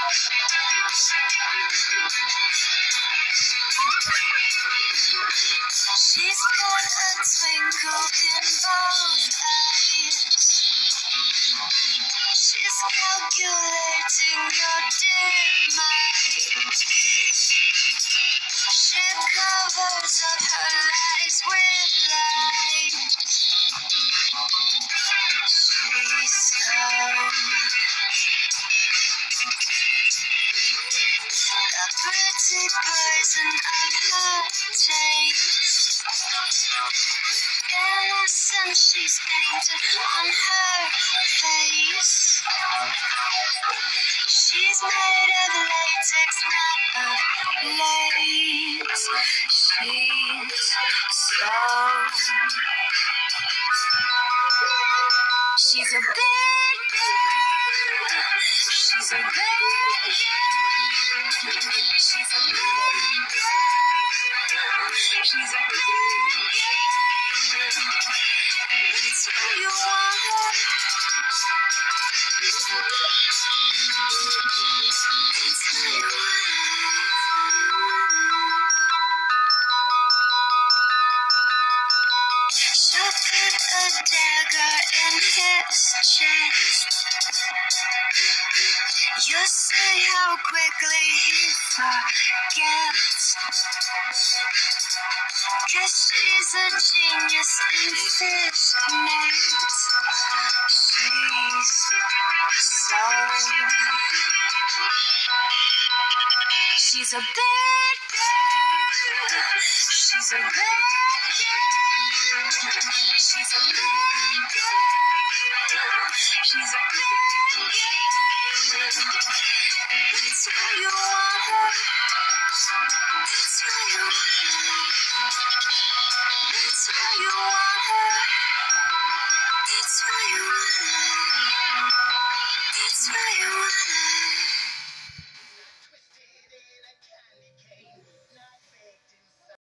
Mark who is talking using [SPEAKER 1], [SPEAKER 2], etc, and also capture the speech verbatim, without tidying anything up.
[SPEAKER 1] She's got a twinkle in both eyes. She's calculating your demise. She covers up her lies with lies. She's so a pretty poison of her taste. Innocent she's painted on her face. She's made of latex, not of lace. She's so. She's a bad girl. She's a bad girl. She's a bad girl. She's a bad girl. That's what you want her. That's what you want her. She'll put a dagger in his chest. You see how quickly he forgets. Cause she's a genius in fishnets. She's so. She's a bad girl. She's a bad girl. She's a bad girl. She's a bad girl. That's why you want her. That's why you want her. That's why you want her. That's why you want her.